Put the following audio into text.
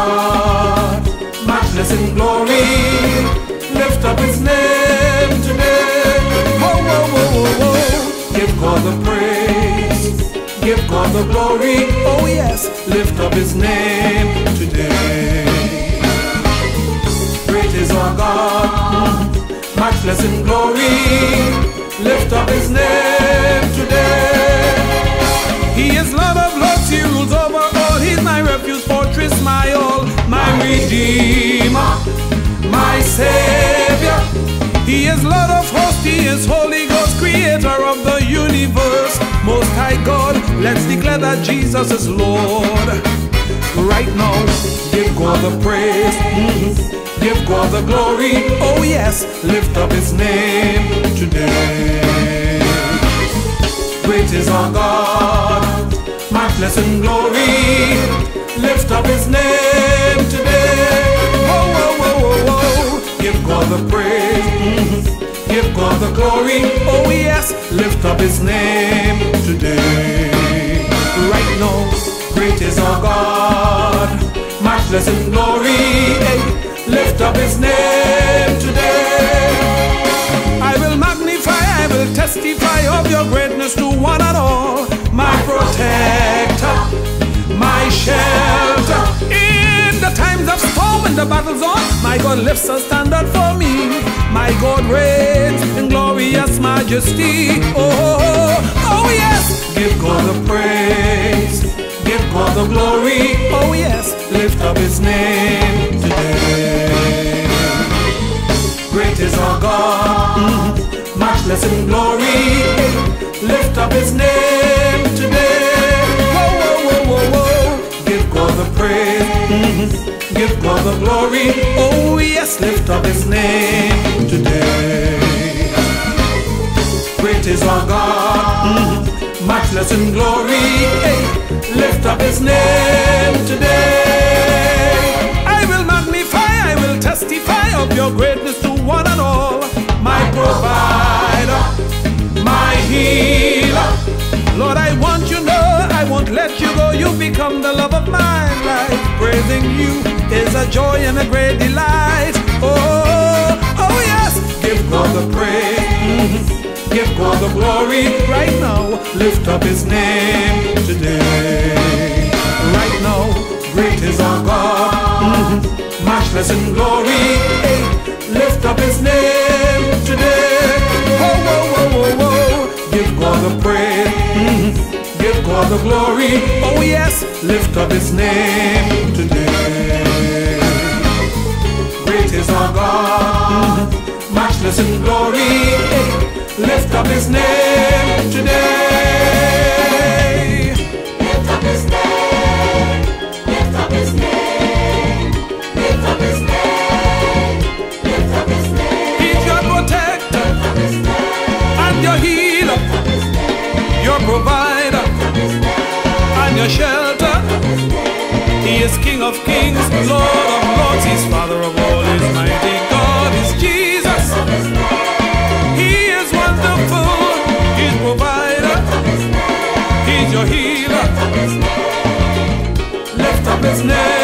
God, matchless in glory. Lift up his name today. Whoa, whoa, whoa, whoa, whoa. Give God the praise, give God the glory. Oh yes, lift up his name today. Great is our God, matchless in glory. Lift up his name today. He is Lord of lords, he rules over all. He's my refuge, fortress, my all, my Redeemer, my Savior. He is Lord of hosts, he is Holy Ghost, creator of the universe. Most High God, let's declare that Jesus is Lord. Right now, give God the praise, give God the glory. Oh yes, lift up his name today. Great is our God, matchless in glory. Lift up his name today. Whoa, whoa, whoa, whoa, whoa. Give God the praise, give God the glory. Oh yes, lift up his name today. Right now, great is our God, matchless in glory. Hey, lift up his name today. I will magnify, I will testify of your greatness to one and all. My protector, my shelter. In the times of storm, when the battle's on, my God lifts a standard for me. My God reigns in glorious majesty. Oh, oh yes, give God the praise, give God the glory. Oh yes, lift up his name today. Great is our God, matchless in glory. Lift up his name today. Whoa, whoa, whoa, whoa, whoa. Give God the praise, give God the glory. Oh yes, lift up his name today. Great is our God, matchless in glory. Lift up his name today. I will magnify, I will testify of your greatness to one and all. My provider, my healer. Lord, I want you to know, I won't let you go. You become the love of my life. Praising you is a joy and a great delight. Oh, oh yes, give God the praise, give God the glory. Right now, lift up his name today. Right now, great is our God, matchless in glory. Hey, lift up his name today. Whoa, whoa, whoa, whoa, whoa. Give God the praise, give God the glory. Oh yes, lift up his name today. Great is our God, matchless in glory. Lift up his name today. Lift up his name, lift up his name, lift up his name, lift up his name. He's your protector, lift up his name, and your healer, lift up his name, your provider, lift up his name, and your shelter. lift up his name. He is King of kings, Lord of lords. He's Father of all, He's mighty God, He's Jesus. He is wonderful, He's provider, He's your healer. Lift up his name.